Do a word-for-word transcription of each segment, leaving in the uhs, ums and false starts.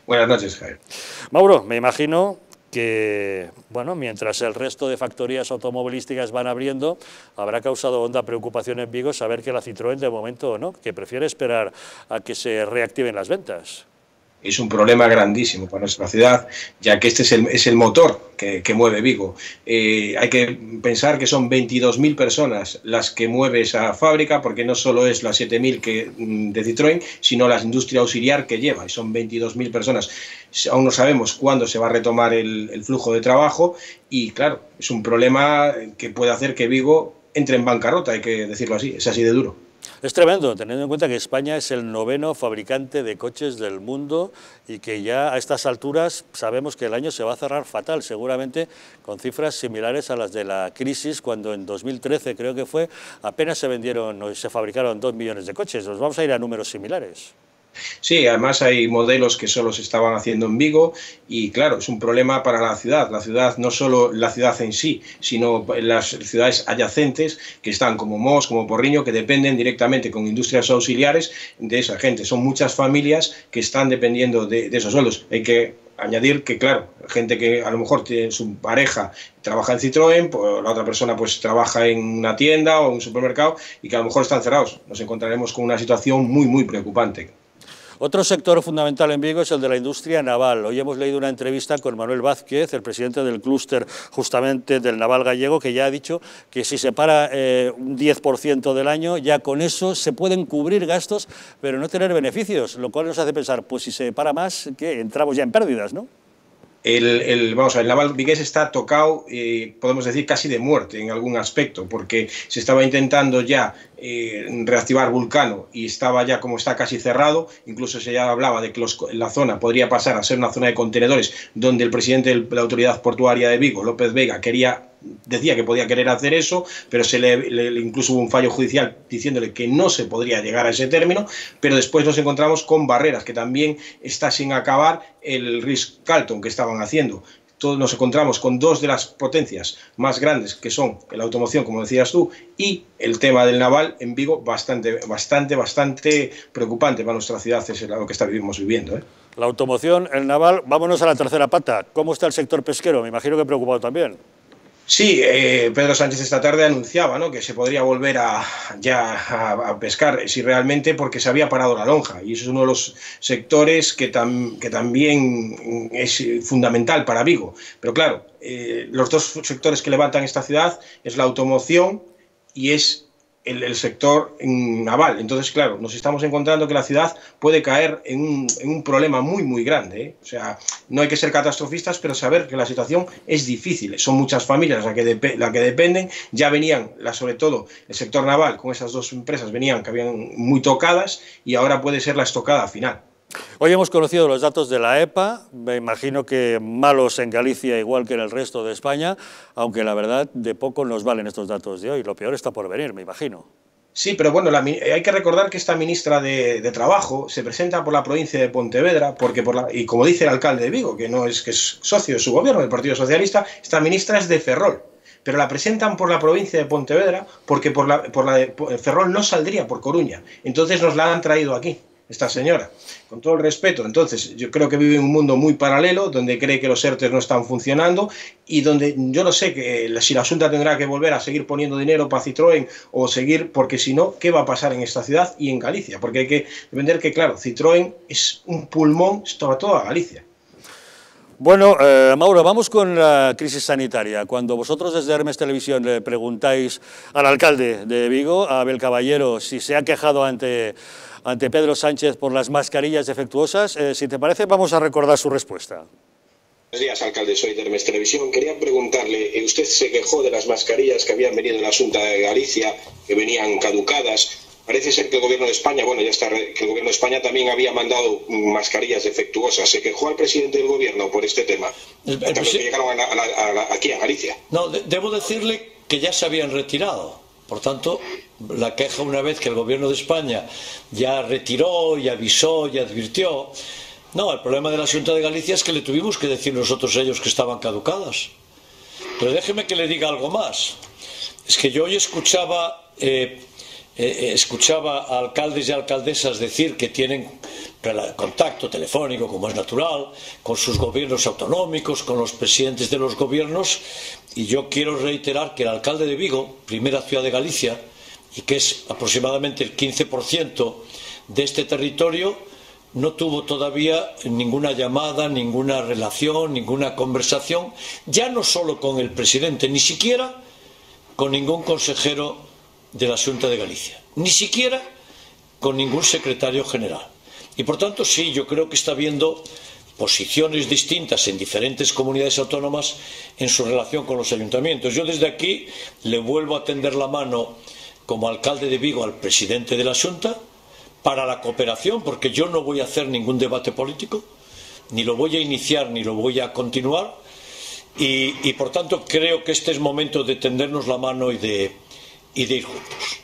Buenas noches, Javier. Mauro, me imagino que, bueno, mientras el resto de factorías automovilísticas van abriendo, habrá causado honda preocupación en Vigo saber que la Citroën de momento no, que prefiere esperar a que se reactiven las ventas. Es un problema grandísimo para nuestra ciudad, ya que este es el, es el motor que, que mueve Vigo. Eh, hay que pensar que son veintidós mil personas las que mueve esa fábrica, porque no solo es las siete mil que, de Citroën, sino la industria auxiliar que lleva, y son veintidós mil personas. Aún no sabemos cuándo se va a retomar el, el flujo de trabajo, y claro, es un problema que puede hacer que Vigo entre en bancarrota, hay que decirlo así, es así de duro. Es tremendo, teniendo en cuenta que España es el noveno fabricante de coches del mundo y que ya a estas alturas sabemos que el año se va a cerrar fatal, seguramente con cifras similares a las de la crisis, cuando en dos mil trece, creo que fue, apenas se vendieron o se fabricaron dos millones de coches. Nos vamos a ir a números similares. Sí, además hay modelos que solo se estaban haciendo en Vigo y claro, es un problema para la ciudad. La ciudad, no solo la ciudad en sí, sino las ciudades adyacentes que están como Mos, como Porriño, que dependen directamente con industrias auxiliares de esa gente. Son muchas familias que están dependiendo de, de esos sueldos. Hay que añadir que, claro, gente que a lo mejor tiene su pareja trabaja en Citroën, pues la otra persona pues trabaja en una tienda o en un supermercado y que a lo mejor están cerrados. Nos encontraremos con una situación muy, muy preocupante. Otro sector fundamental en Vigo es el de la industria naval. Hoy hemos leído una entrevista con Manuel Vázquez, el presidente del clúster justamente del naval gallego, que ya ha dicho que si se para eh, un diez por ciento del año, ya con eso se pueden cubrir gastos, pero no tener beneficios, lo cual nos hace pensar, pues si se para más, que entramos ya en pérdidas, ¿no? El, el, vamos a ver, el naval vigués está tocado, eh, podemos decir, casi de muerte en algún aspecto, porque se estaba intentando ya eh, reactivar Vulcano y estaba ya como está casi cerrado. Incluso se ya hablaba de que los, la zona podría pasar a ser una zona de contenedores, donde el presidente de la autoridad portuaria de Vigo, López Vega, quería decía que podía querer hacer eso, pero se le, le, incluso hubo un fallo judicial diciéndole que no se podría llegar a ese término, pero después nos encontramos con barreras, que también está sin acabar el Ritz-Carlton que estaban haciendo. Todos nos encontramos con dos de las potencias más grandes, que son la automoción, como decías tú, y el tema del naval en Vigo, bastante, bastante, bastante preocupante para nuestra ciudad, es lo que estamos viviendo, ¿eh? La automoción, el naval, vámonos a la tercera pata. ¿Cómo está el sector pesquero? Me imagino que preocupado también. Sí, eh, Pedro Sánchez esta tarde anunciaba, ¿no?, que se podría volver a, ya a, a pescar, si realmente, porque se había parado la lonja, y eso es uno de los sectores que, tam, que también es fundamental para Vigo. Pero claro, eh, los dos sectores que levantan esta ciudad es la automoción y es el, el sector naval. Entonces, claro, nos estamos encontrando que la ciudad puede caer en un, en un problema muy, muy grande, ¿eh? O sea, no hay que ser catastrofistas, pero saber que la situación es difícil. Son muchas familias las que, de, la que dependen. Ya venían, la, sobre todo, el sector naval, con esas dos empresas, venían que habían muy tocadas y ahora puede ser la estocada final. Hoy hemos conocido los datos de la E P A, me imagino que malos en Galicia igual que en el resto de España, aunque la verdad de poco nos valen estos datos de hoy, lo peor está por venir, me imagino. Sí, pero bueno, la, hay que recordar que esta ministra de, de Trabajo se presenta por la provincia de Pontevedra, porque por la, y como dice el alcalde de Vigo, que no es que es socio de su gobierno, del Partido Socialista, esta ministra es de Ferrol, pero la presentan por la provincia de Pontevedra porque por la, por la de Ferrol no saldría por Coruña, entonces nos la han traído aquí, esta señora, con todo el respeto. Entonces yo creo que vive en un mundo muy paralelo, donde cree que los ERTES no están funcionando y donde yo no sé que, si la Xunta tendrá que volver a seguir poniendo dinero para Citroën o seguir, porque si no, ¿qué va a pasar en esta ciudad y en Galicia? Porque hay que entender que, claro, Citroën es un pulmón para toda Galicia. Bueno, eh, Mauro, vamos con la crisis sanitaria. Cuando vosotros desde Hermes Televisión le preguntáis al alcalde de Vigo, a Abel Caballero, si se ha quejado ante, ante Pedro Sánchez por las mascarillas defectuosas, eh, si te parece, vamos a recordar su respuesta. Buenos días, alcalde, soy de Hermes Televisión. Quería preguntarle, usted se quejó de las mascarillas que habían venido de la Xunta de Galicia, que venían caducadas. Parece ser que el gobierno de España, bueno, ya está, que el gobierno de España también había mandado mascarillas defectuosas. ¿Se quejó al presidente del gobierno por este tema? El, el que llegaron a, a, a, a, aquí a Galicia. No, de, debo decirle que ya se habían retirado. Por tanto, la queja, una vez que el gobierno de España ya retiró y avisó y advirtió. No, el problema de la Xunta de Galicia es que le tuvimos que decir nosotros a ellos que estaban caducadas. Pero déjeme que le diga algo más. Es que yo hoy escuchaba... Eh, eh, escuchaba a alcaldes y alcaldesas decir que tienen contacto telefónico, como es natural, con sus gobiernos autonómicos, con los presidentes de los gobiernos, y yo quiero reiterar que el alcalde de Vigo, primera ciudad de Galicia, y que es aproximadamente el quince por ciento de este territorio, no tuvo todavía ninguna llamada, ninguna relación, ninguna conversación, ya no solo con el presidente, ni siquiera con ningún consejero de la Xunta de Galicia, ni siquiera con ningún secretario general. Y por tanto, sí, yo creo que está habiendo posiciones distintas en diferentes comunidades autónomas en su relación con los ayuntamientos. Yo desde aquí le vuelvo a tender la mano como alcalde de Vigo al presidente de la Xunta para la cooperación, porque yo no voy a hacer ningún debate político, ni lo voy a iniciar ni lo voy a continuar, y, y por tanto creo que este es momento de tendernos la mano y de y de ir juntos.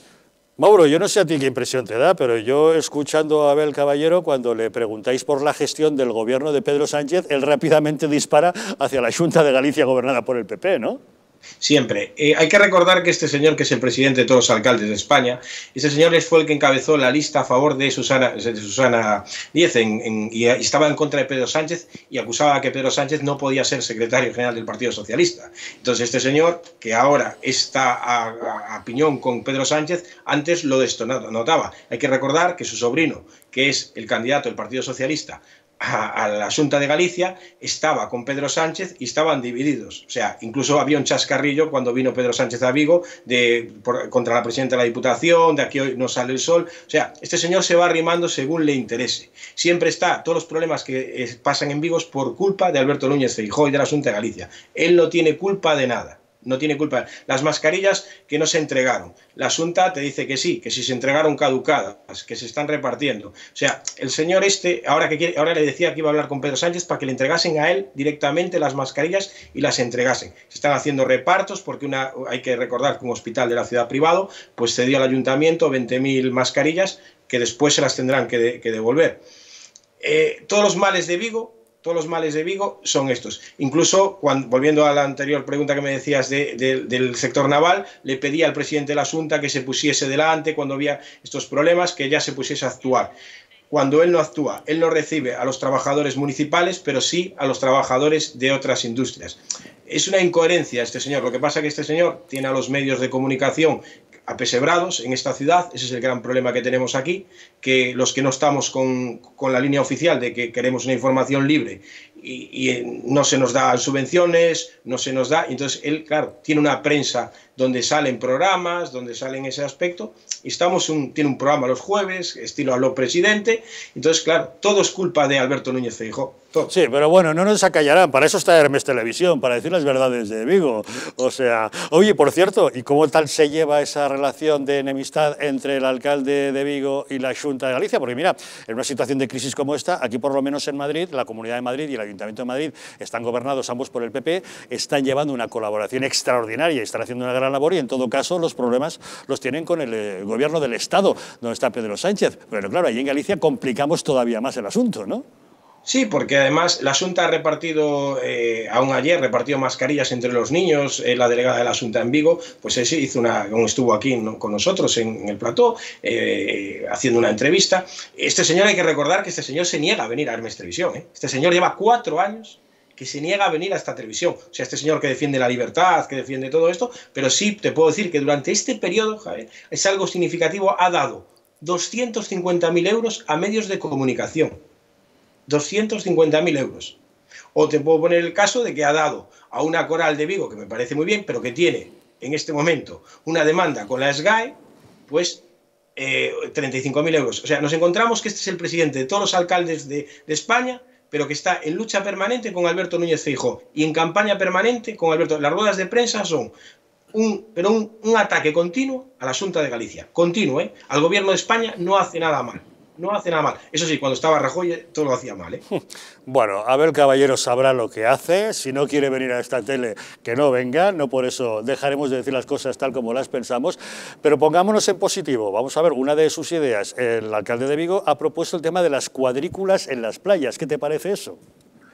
Mauro, yo no sé a ti qué impresión te da, pero yo escuchando a Abel Caballero, cuando le preguntáis por la gestión del gobierno de Pedro Sánchez, él rápidamente dispara hacia la Xunta de Galicia gobernada por el P P, ¿no? Siempre. Eh, hay que recordar que este señor, que es el presidente de todos los alcaldes de España, este señor fue el que encabezó la lista a favor de Susana, de Susana Díez en, en, y estaba en contra de Pedro Sánchez y acusaba a que Pedro Sánchez no podía ser secretario general del Partido Socialista. Entonces este señor, que ahora está a, a, a piñón con Pedro Sánchez, antes lo desnotaba. Hay que recordar que su sobrino, que es el candidato del Partido Socialista A, a la Xunta de Galicia, estaba con Pedro Sánchez y estaban divididos. O sea, incluso había un chascarrillo cuando vino Pedro Sánchez a Vigo de, por, contra la presidenta de la Diputación, de aquí hoy no sale el sol. O sea, este señor se va arrimando según le interese. Siempre está, todos los problemas que eh, pasan en Vigo es por culpa de Alberto Núñez Feijóo y de la Xunta de Galicia. Él no tiene culpa de nada. No tiene culpa. Las mascarillas que no se entregaron. La Xunta te dice que sí, que si se entregaron caducadas, que se están repartiendo. O sea, el señor este, ahora, que quiere, ahora le decía que iba a hablar con Pedro Sánchez para que le entregasen a él directamente las mascarillas y las entregasen. Se están haciendo repartos porque una, hay que recordar que un hospital de la ciudad privado pues cedió al ayuntamiento veinte mil mascarillas que después se las tendrán que, de, que devolver. Eh, todos los males de Vigo Todos los males de Vigo son estos. Incluso, cuando, volviendo a la anterior pregunta que me decías de, de, del sector naval, le pedí al presidente de la Xunta que se pusiese delante cuando había estos problemas, que ya se pusiese a actuar. Cuando él no actúa, él no recibe a los trabajadores municipales, pero sí a los trabajadores de otras industrias. Es una incoherencia este señor. Lo que pasa es que este señor tiene a los medios de comunicación apesebrados en esta ciudad. Ese es el gran problema que tenemos aquí, que los que no estamos con, con la línea oficial de que queremos una información libre y, y no se nos da subvenciones, no se nos da, entonces él, claro, tiene una prensa donde salen programas, donde salen ese aspecto, y estamos un, tiene un programa los jueves, estilo Aló Presidente, entonces, claro, todo es culpa de Alberto Núñez Feijóo. Todo. Sí, pero bueno, no nos acallarán, para eso está Hermes Televisión, para decir las verdades de Vigo. O sea, oye, por cierto, ¿y cómo tal se lleva esa relación de enemistad entre el alcalde de Vigo y la Xunta de Galicia? Porque mira, en una situación de crisis como esta, aquí por lo menos en Madrid, la Comunidad de Madrid y el Ayuntamiento de Madrid están gobernados ambos por el P P, están llevando una colaboración extraordinaria y están haciendo una gran labor, y en todo caso los problemas los tienen con el eh, gobierno del Estado, donde está Pedro Sánchez. Pero claro, ahí en Galicia complicamos todavía más el asunto, ¿no? Sí, porque además la Xunta ha repartido, eh, aún ayer, repartió mascarillas entre los niños. Eh, la delegada de la Xunta en Vigo, pues eh, sí, hizo una, estuvo aquí, ¿no?, con nosotros en, en el plató, eh, haciendo una entrevista. Este señor, hay que recordar que este señor se niega a venir a Hermes Televisión, ¿eh? Este señor lleva cuatro años que se niega a venir a esta televisión. O sea, este señor que defiende la libertad, que defiende todo esto, pero sí te puedo decir que durante este periodo, Javier, es algo significativo, ha dado doscientos cincuenta mil euros a medios de comunicación. doscientos cincuenta mil euros. O te puedo poner el caso de que ha dado a una coral de Vigo, que me parece muy bien, pero que tiene en este momento una demanda con la SGAE, pues eh, treinta y cinco mil euros. O sea, nos encontramos que este es el presidente de todos los alcaldes de, de España, pero que está en lucha permanente con Alberto Núñez Feijóo y en campaña permanente con Alberto. Las ruedas de prensa son un, pero un, un ataque continuo a la Xunta de Galicia. Continuo, ¿eh? Al gobierno de España no hace nada mal. No hace nada mal. Eso sí, cuando estaba Rajoy todo lo hacía mal, ¿eh? Bueno, Abel Caballero sabrá lo que hace. Si no quiere venir a esta tele, que no venga. No por eso dejaremos de decir las cosas tal como las pensamos. Pero pongámonos en positivo. Vamos a ver, una de sus ideas, el alcalde de Vigo ha propuesto el tema de las cuadrículas en las playas. ¿Qué te parece eso?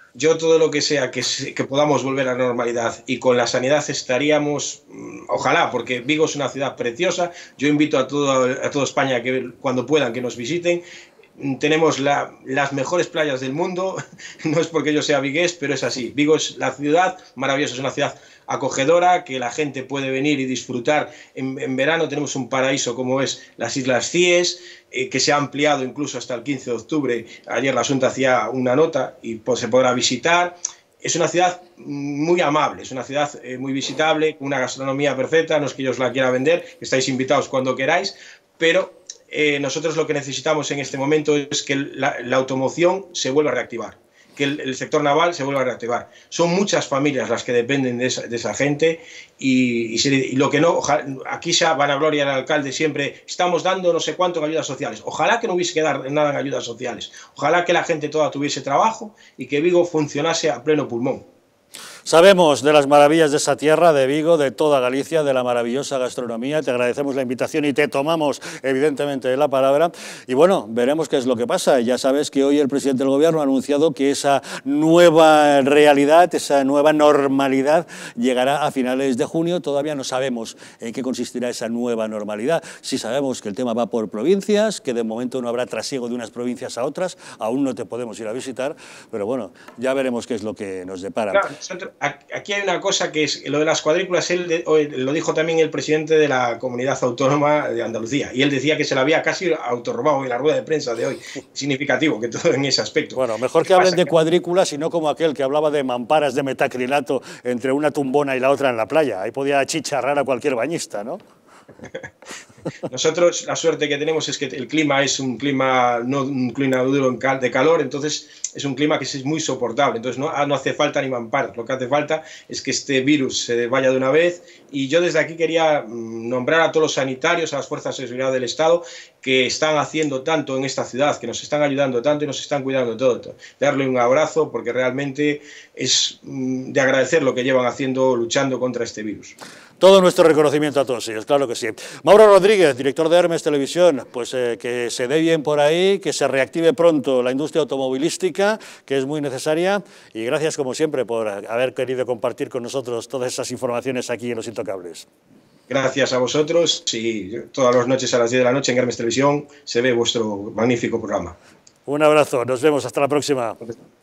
Yo todo lo que sea que, que podamos volver a la normalidad y con la sanidad estaríamos, ojalá, porque Vigo es una ciudad preciosa. Yo invito a todo, a toda España que cuando puedan que nos visiten. Tenemos la, las mejores playas del mundo, no es porque yo sea vigués, pero es así. Vigo es la ciudad maravillosa, es una ciudad acogedora, que la gente puede venir y disfrutar. En, en verano tenemos un paraíso como es las Islas Cíes, eh, que se ha ampliado incluso hasta el quince de octubre. Ayer la Asunta hacía una nota y pues, se podrá visitar. Es una ciudad muy amable, es una ciudad eh, muy visitable, con una gastronomía perfecta. No es que yo os la quiera vender, estáis invitados cuando queráis, pero Eh, nosotros lo que necesitamos en este momento es que la, la automoción se vuelva a reactivar, que el, el sector naval se vuelva a reactivar. Son muchas familias las que dependen de esa, de esa gente y, y, se, y lo que no, ojalá, aquí se van a gloria al alcalde siempre, estamos dando no sé cuánto en ayudas sociales. Ojalá que no hubiese que dar nada en ayudas sociales, ojalá que la gente toda tuviese trabajo y que Vigo funcionase a pleno pulmón. Sabemos de las maravillas de esa tierra, de Vigo, de toda Galicia, de la maravillosa gastronomía. Te agradecemos la invitación y te tomamos, evidentemente, la palabra. Y bueno, veremos qué es lo que pasa. Ya sabes que hoy el presidente del Gobierno ha anunciado que esa nueva realidad, esa nueva normalidad, llegará a finales de junio. Todavía no sabemos en qué consistirá esa nueva normalidad. Sí sabemos que el tema va por provincias, que de momento no habrá trasiego de unas provincias a otras. Aún no te podemos ir a visitar, pero bueno, ya veremos qué es lo que nos depara. Claro, nosotros, aquí hay una cosa que es lo de las cuadrículas. Él de, lo dijo también el presidente de la Comunidad Autónoma de Andalucía, y él decía que se la había casi autorrobado en la rueda de prensa de hoy. Significativo que todo en ese aspecto. Bueno, mejor que hablen de cuadrículas y no como aquel que hablaba de mamparas de metacrilato entre una tumbona y la otra en la playa. Ahí podía chicharrar a cualquier bañista, ¿no? Nosotros la suerte que tenemos es que el clima es un clima no un clima duro de calor, entonces es un clima que es muy soportable, entonces no, no hace falta ni mamparas, lo que hace falta es que este virus se vaya de una vez. Y yo desde aquí quería nombrar a todos los sanitarios, a las fuerzas de seguridad del Estado, que están haciendo tanto en esta ciudad, que nos están ayudando tanto y nos están cuidando todo. Darle un abrazo porque realmente es de agradecer lo que llevan haciendo, luchando contra este virus. Todo nuestro reconocimiento a todos ellos, claro que sí. Mauro Rodríguez, director de Hermes Televisión, pues eh, que se dé bien por ahí, que se reactive pronto la industria automovilística, que es muy necesaria, y gracias como siempre por haber querido compartir con nosotros todas esas informaciones aquí en Los Intocables. Gracias a vosotros, y todas las noches a las diez de la noche en Hermes Televisión se ve vuestro magnífico programa. Un abrazo, nos vemos, hasta la próxima.